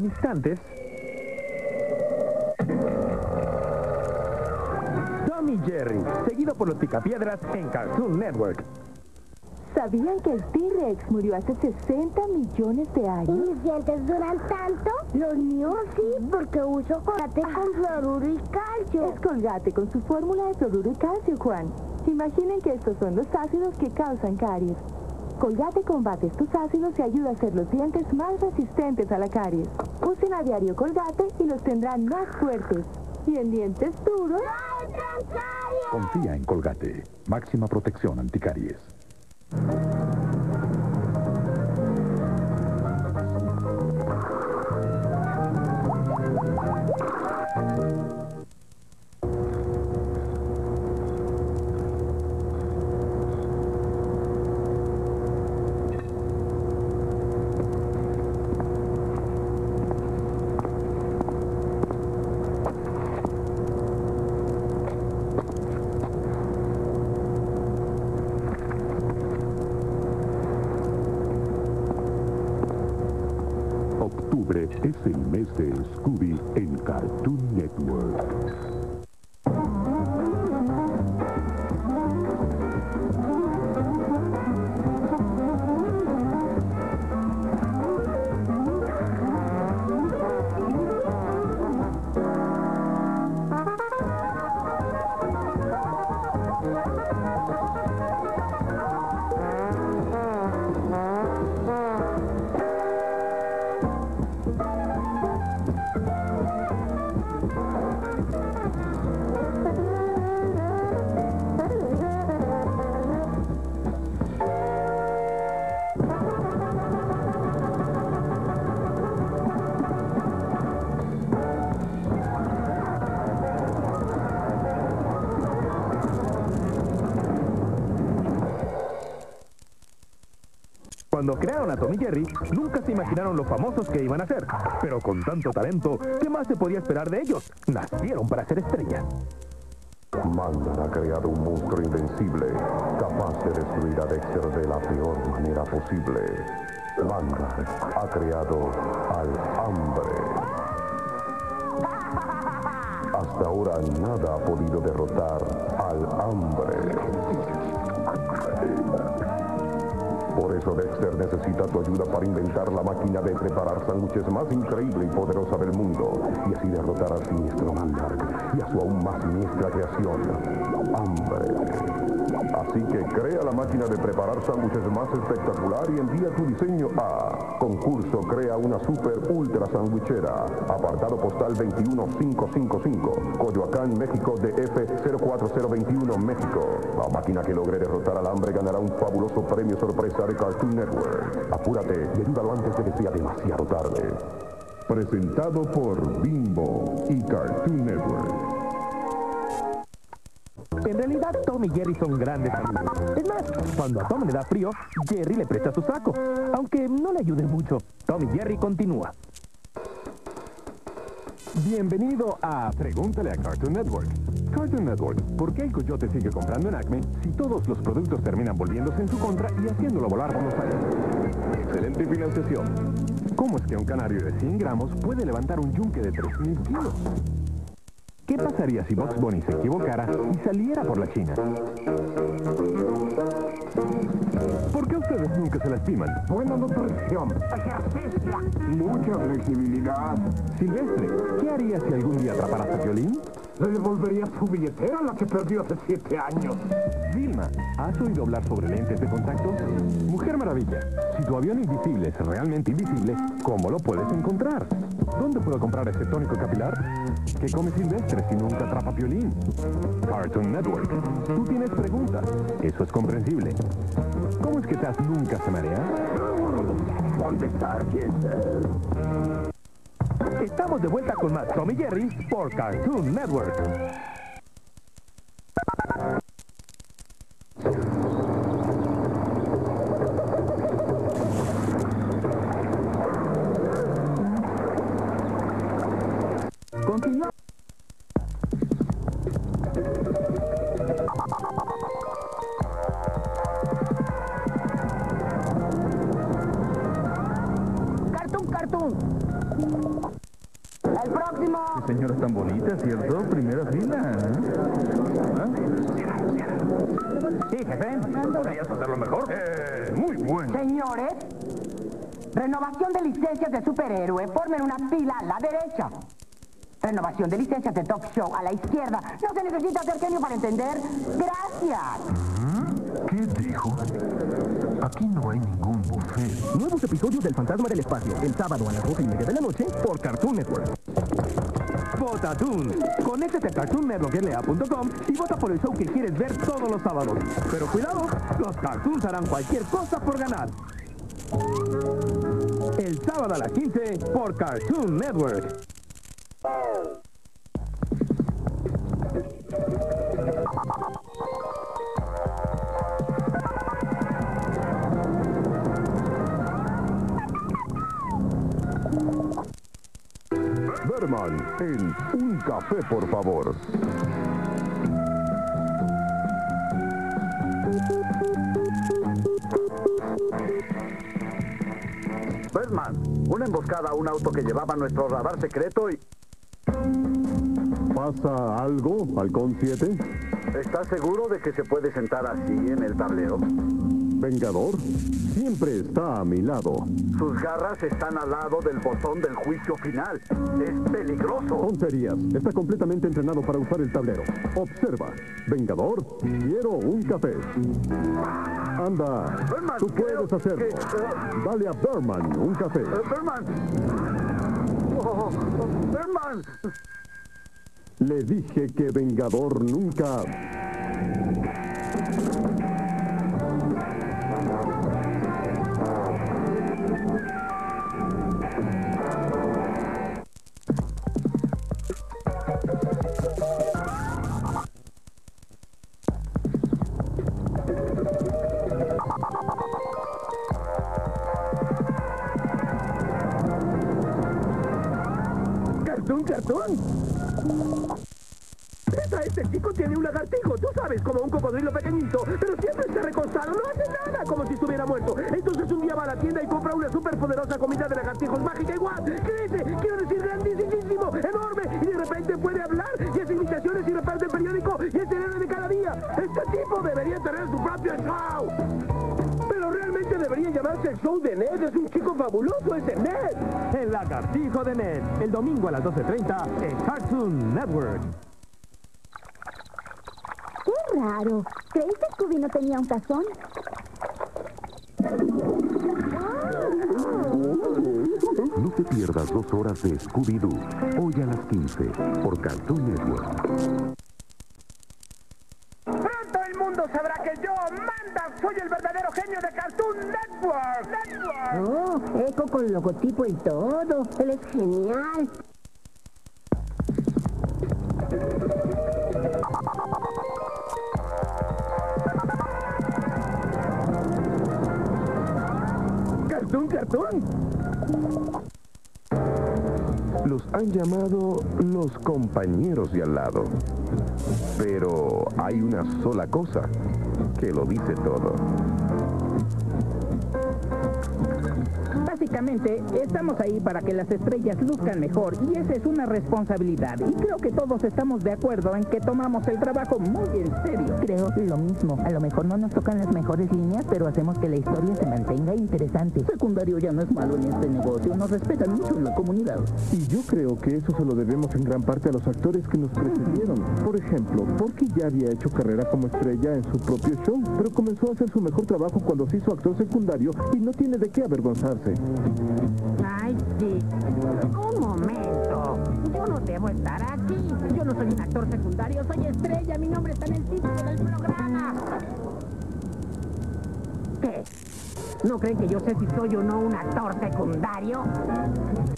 instantes... Tom y Jerry, seguido por los Picapiedras en Cartoon Network. ¿Sabían que el T-Rex murió hace 60 millones de ¿Y años? mis dientes duran tanto? Los míos sí, porque uso Colgate con fluoruro y calcio. Es Colgate con su fórmula de fluoruro y calcio, Juan. Imaginen que estos son los ácidos que causan caries. Colgate combate estos ácidos y ayuda a hacer los dientes más resistentes a la caries. Usen a diario Colgate y los tendrán más fuertes. Y en dientes duros... ¡No entran caries! Confía en Colgate. Máxima protección anticaries. Octubre es el mes de Scooby en Cartoon Network. Cuando crearon a Tom y Jerry, nunca se imaginaron lo famosos que iban a ser. Pero con tanto talento, ¿qué más se podía esperar de ellos? Nacieron para ser estrellas. Mandan ha creado un monstruo invencible, capaz de destruir a Dexter de la peor manera posible. Mandan ha creado al hambre. Hasta ahora nada ha podido derrotar al hambre. Por eso Dexter necesita tu ayuda para inventar la máquina de preparar sándwiches más increíble y poderosa del mundo, y así derrotar al siniestro Mandark y a su aún más siniestra creación, Hambre. Así que crea la máquina de preparar sándwiches más espectacular y envía tu diseño a concurso Crea una super ultra sandwichera, apartado postal 21555, Coyoacán, México, DF 04021, México. La máquina que logre derrotar al hambre ganará un fabuloso premio sorpresa de Cartoon Network. Apúrate y ayúdalo antes de que sea demasiado tarde. Presentado por Bimbo y Cartoon Network. En realidad, Tom y Jerry son grandes amigos. Es más, cuando a Tom le da frío, Jerry le presta su saco. Aunque no le ayude mucho, Tom y Jerry continúa. Bienvenido a Pregúntale a Cartoon Network. Cartoon Network, ¿por qué el coyote sigue comprando en Acme si todos los productos terminan volviéndose en su contra y haciéndolo volar por los aires? Excelente financiación. ¿Cómo es que un canario de 100 gramos puede levantar un yunque de 3000 kilos? ¿Qué pasaría si Bugs Bunny se equivocara y saliera por la China? ¿Por qué ustedes nunca se lastiman? Buena nutrición, ejercicio, mucha flexibilidad. Silvestre, ¿qué haría si algún día atraparas a Piolín? Le devolvería su billetera, la que perdió hace 7 años. Vilma, ¿has oído hablar sobre lentes de contacto? Mujer Maravilla, si tu avión invisible es realmente invisible, ¿cómo lo puedes encontrar? ¿Dónde puedo comprar ese tónico capilar? ¿Qué come Silvestre si nunca atrapa Piolín? Cartoon Network, tú tienes preguntas. Eso es comprensible. ¿Cómo es que Taz nunca se marea? ¿Dónde está Giselle? Estamos de vuelta con más Tom y Jerry por Cartoon Network. Continúa. Cartoon. El próximo. Sí, señora, tan bonita, ¿cierto? Primera fila. Sí, jefe. ¿Podrías hacerlo mejor? Muy bueno. Señores, renovación de licencias de superhéroe. Formen una fila a la derecha. Renovación de licencias de talk show a la izquierda. No se necesita ser genio para entender. Gracias. ¿Qué dijo? Aquí no hay ningún buffet. Nuevos episodios del Fantasma del Espacio, el sábado a las 12:30 de la noche por Cartoon Network. Vota Toon. Conéctate a cartoonnetworkla.com y vota por el show que quieres ver todos los sábados. Pero cuidado, los cartoons harán cualquier cosa por ganar. El sábado a las 15 por Cartoon Network. Berman, en Un Café, por favor. Berman, una emboscada a un auto que llevaba nuestro radar secreto y... ¿Pasa algo, Halcón 7? ¿Estás seguro de que se puede sentar así en el tablero? Vengador siempre está a mi lado. Sus garras están al lado del botón del juicio final. Es peligroso. Tonterías. Está completamente entrenado para usar el tablero. Observa. Vengador, quiero un café. Anda, Berman, tú puedes hacerlo. Dale a Berman un café. Berman. Oh, Berman. Le dije que Vengador nunca... ¿Cartoon? Este chico tiene un lagartijo, tú sabes, como un cocodrilo pequeñito, pero siempre está recostado, no hace nada, como si estuviera muerto. Entonces un día va a la tienda y compra una superpoderosa comida de lagartijos mágica igual. Crece, quiero decir grandísimo, enorme, y de repente puede hablar, y hace imitaciones y reparte el periódico, y es el héroe de cada día. Este tipo debería tener su propio show. Pero realmente debería llamarse el show de Ned, es un chico fabuloso ese Ned. El lagartijo de Ned, el domingo a las 12:30 en Cartoon Network. Qué raro. ¿Crees que Scooby no tenía un tazón? No te pierdas 2 horas de Scooby-Doo. Hoy a las 15 por Cartoon Network. Pronto el mundo sabrá que yo, Manda, soy el verdadero genio de Cartoon Network. Oh, Eco con logotipo y todo. Él es genial. ¿Cartoon? Los han llamado los compañeros de al lado. Pero hay una sola cosa que lo dice todo. Básicamente, estamos ahí para que las estrellas luzcan mejor y esa es una responsabilidad. Y creo que todos estamos de acuerdo en que tomamos el trabajo muy en serio. Creo lo mismo. A lo mejor no nos tocan las mejores líneas, pero hacemos que la historia se mantenga interesante. Secundario ya no es malo en este negocio. Nos respetan mucho en la comunidad. Y yo creo que eso se lo debemos en gran parte a los actores que nos precedieron. Por ejemplo, Porky ya había hecho carrera como estrella en su propio show, pero comenzó a hacer su mejor trabajo cuando se hizo actor secundario y no tiene de qué avergonzarse. Ay, sí. Un momento. Yo no debo estar aquí. Yo no soy un actor secundario, soy estrella. Mi nombre está en el título del programa. ¿Qué? ¿No creen que yo sé si soy o no un actor secundario?